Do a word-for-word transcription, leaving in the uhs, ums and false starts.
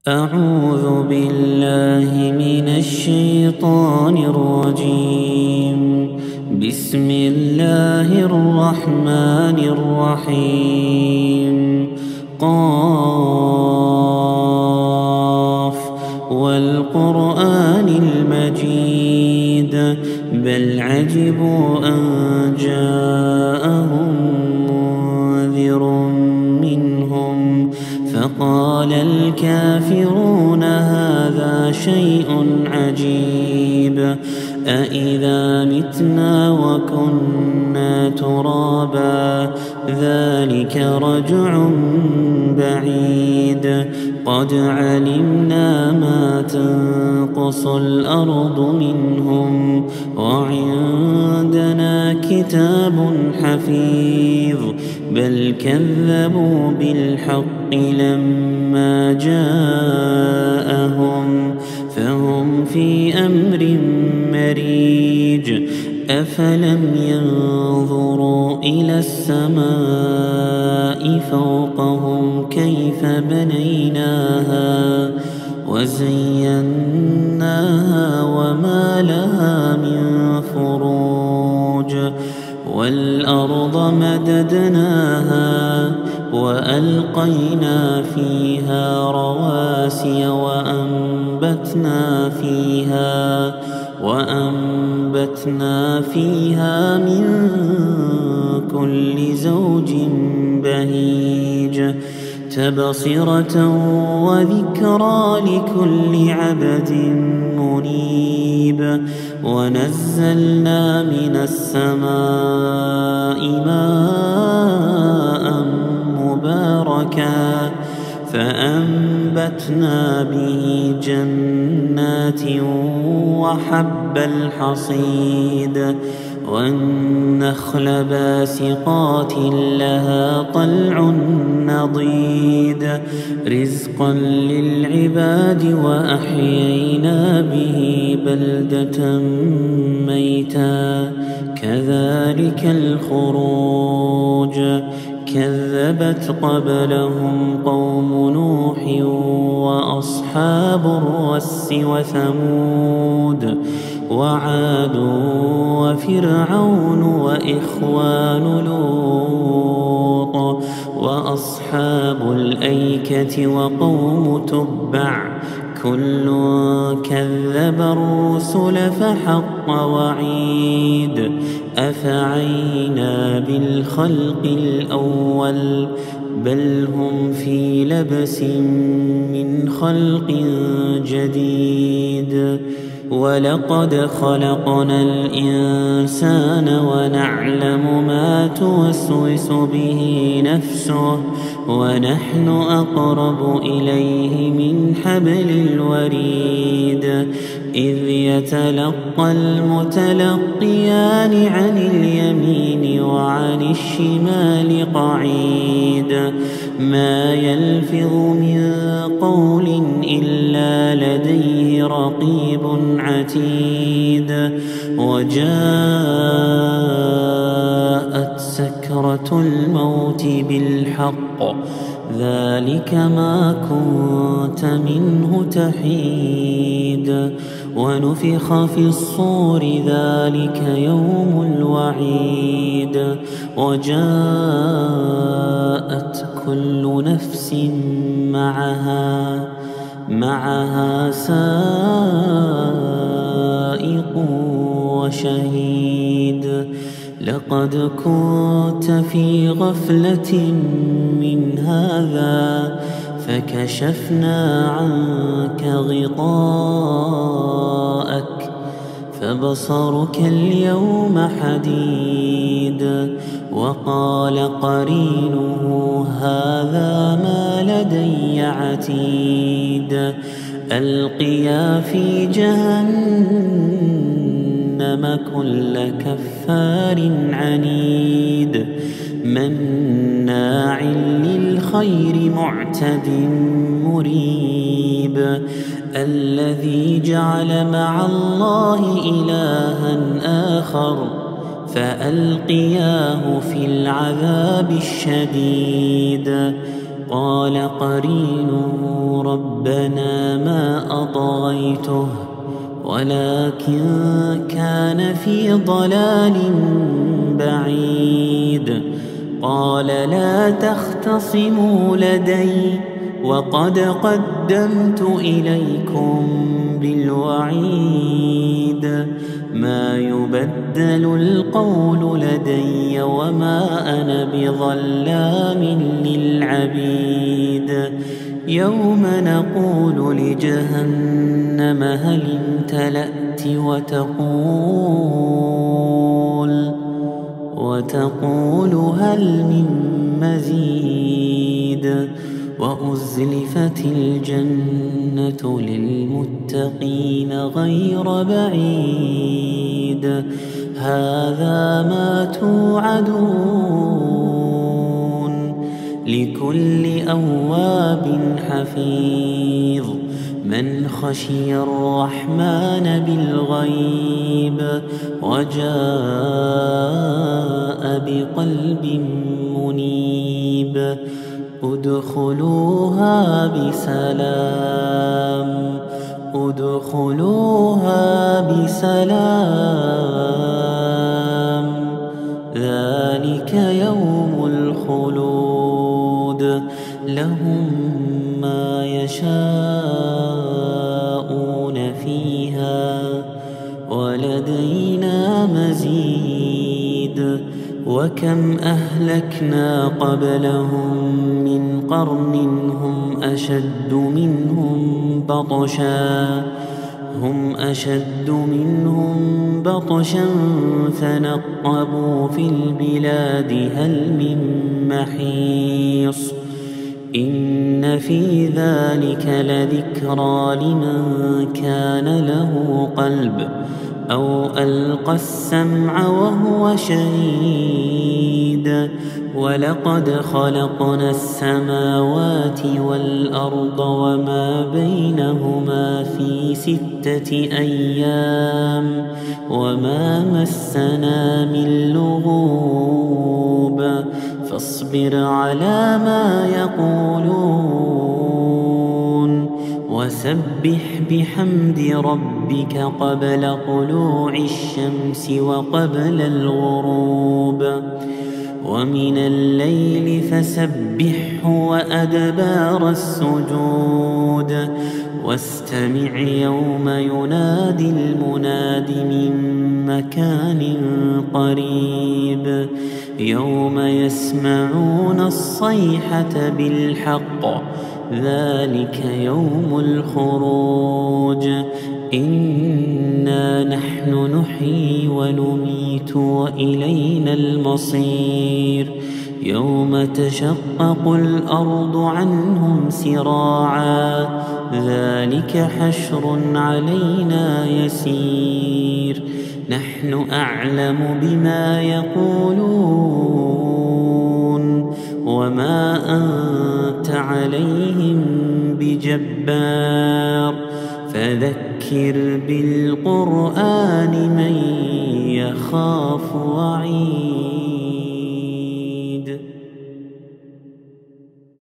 أعوذ بالله من الشيطان الرجيم. بسم الله الرحمن الرحيم. قاف والقرآن المجيد بل عجبوا أن جاءهم منذر منهم فقال الكافرون هذا شيء عجيب أإذا متنا وكنا ترابا ذلك رجع بعيد قد علمنا ما تنقص الأرض منهم وعندنا كتاب حفيظ بل كذبوا بالحق لما جاءهم فهم في أمر مريج أفلم ينظروا إلى السماء فوقهم كيف بنيناها وزيناها وما لها من فروج والأرض مددناها وألقينا فيها رواسي وأنبتنا فيها وأنبتنا فيها من كل زوج بهيج تبصرة وذكرى لكل عبد منيب ونزلنا من السماء ماء مباركا فأنبتنا به جنات وحب الحصيد والنخل باسقات لها طلع نضيد رزقا للعباد وأحيينا به بلدة ميتا كذلك الخروج كذبت قبلهم قوم نوح وأصحاب الرس وثمود وعاد وفرعون وإخوان لوط وأصحاب الأيكة وقوم تبع كل كذب الرسل فحق وعيد أفعينا بالخلق الأول بل هم في لبس من خلق جديد ولقد خلقنا الإنسان ونعلم ما توسوس به نفسه ونحن أقرب إليه من حبل الوريد إذ يتلقى المتلقيان عن اليمين وعن الشمال قعيد ما يلفظ من قول إلا لديه رقيب عتيد وجاءت سكرة الموت بالحق ذلك ما كنت منه تحيد ونفخ في الصور ذلك يوم الوعيد وجاءت كل نفس معها معها سائق وشهيد لقد كنت في غفلة من هذا فكشفنا عنك غطاءك فبصرك اليوم حديد وقال قرينه هذا ما لدي عتيد ألقيا في جهنم كل كفار عنيد مناع للخير معتد مريب الذي جعل مع الله إلها آخر فألقياه في العذاب الشديد قال قرينه ربنا ما أطغيته ولكن كان في ضلال بعيد. قال لا تختصموا لدي وقد قدمت إليكم بالوعيد. ما يبدل القول لدي وما أنا بظلام للعبيد. يوم نقول لجهنم هل امتلأت وتقول وتقول هل من مزيد. وأزلفت الجنة للمتقين غير بعيد. هذا ما توعدون لكل أواب حفيظ من خشي الرحمن بالغيب وجاء بقلب منيب. ادخلوها بسلام ادخلوها بسلام ذلك يوم الخلود. لهم ما يشاءون فيها ولدينا مزيد. وكم أهلكنا قبلهم من قرن هم أشد منهم بطشا هم أشد منهم بطشا فنقبوا في البلاد هل من محيص. إن في ذلك لذكرى لمن كان له قلب أو ألقى السمع وهو شهيد. ولقد خلقنا السماوات والأرض وما بينهما في ستة أيام وما مسنا من لغوب. فاصبر على ما يقولون وسبح بحمد ربك قبل طلوع الشمس وقبل الغروب. ومن الليل فسبحه وأدبار السجود. واستمع يوم ينادي المناد من مكان قريب. يوم يسمعون الصيحة بالحق ذلك يوم الخروج. إنا نحن نحيي ونميت وإلينا المصير. يوم تشقق الأرض عنهم سراعا ذلك حشر علينا يسير. نحن أعلم بما يقولون وما أنت عليهم بجبار. فذكر بالقرآن من يخاف وعيد.